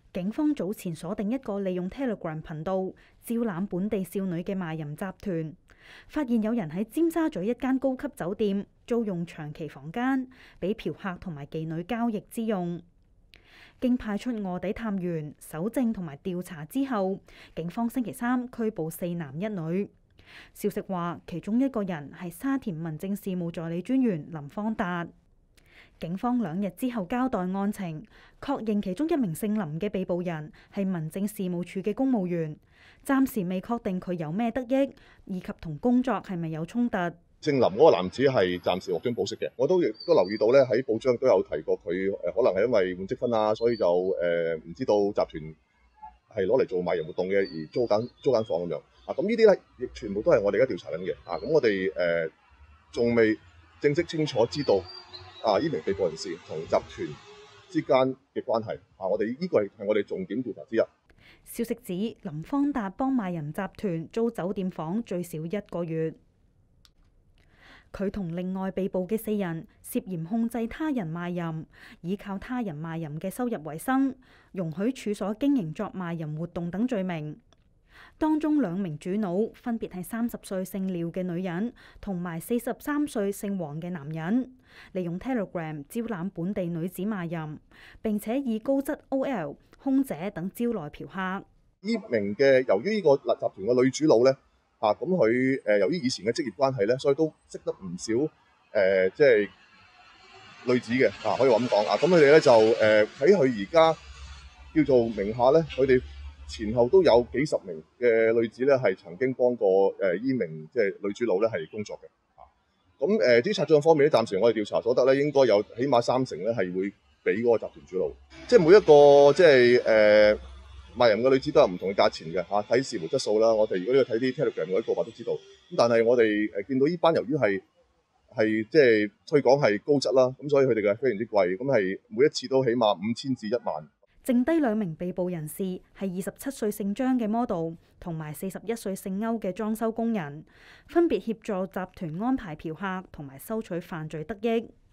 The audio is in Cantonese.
警方早前鎖定一個利用 Telegram 頻道招攬本地少女嘅賣淫集團，發現有人喺尖沙咀一間高級酒店租用長期房間，俾嫖客同埋妓女交易之用。經派出臥底探員搜證同埋調查之後，警方星期三拘捕4男1女。消息話，其中一個人係沙田民政事務助理專員林方達。警方2日之後交代案情，確認其中一名姓林嘅被捕人係民政事務處嘅公務員，暫時未確定佢有咩得益，以及同工作係咪有衝突。 姓林嗰個男子係暫時獲准保釋嘅，我都亦都留意到咧，喺報章都有提過佢可能係因為換積分啊，所以就唔知道集團係攞嚟做賣淫活動嘅而租間房咁樣啊。咁呢啲咧亦全部都係我哋而家調查緊嘅啊。咁我哋仲未正式清楚知道呢名被捕人士同集團之間嘅關係啊。我哋呢個係我哋重點調查之一。 消息指林方達幫賣淫集團租酒店房最少1個月。佢同另外被捕嘅4人涉嫌控制他人賣淫，依靠他人賣淫嘅收入為生，容許處所經營作賣淫活動等罪名。當中2名主腦分別係30歲姓廖嘅女人同埋43歲姓黃嘅男人，利用 Telegram 招攬本地女子賣淫，並且以高質 OL、空姐等招來嫖客。 呢名嘅由於呢個集團嘅女主腦呢，咁佢由於以前嘅職業關係咧，所以都識得唔少即係女子嘅可以話咁講啊。咁佢哋咧就喺佢而家叫做名下咧，佢哋前後都有幾十名嘅女子咧係曾經幫過依名即係女主腦咧係工作嘅。咁啲查賬方面咧，暫時我哋調查所得咧，應該有起碼30%咧係會俾嗰個集團主腦，即係每一個即係賣淫嘅女子都有唔同嘅價錢嘅睇視乎質素啦。我哋如果呢個睇啲 Telegram 嗰啲個法都知道。咁但係我哋見到呢班由於係即係推廣係高質啦，咁所以佢哋嘅非常之貴，咁係每一次都起碼5000至1萬。 剩低2名被捕人士係27歲姓張嘅 model 同埋41歲姓歐嘅裝修工人，分別協助集團安排嫖客同埋收取犯罪得益。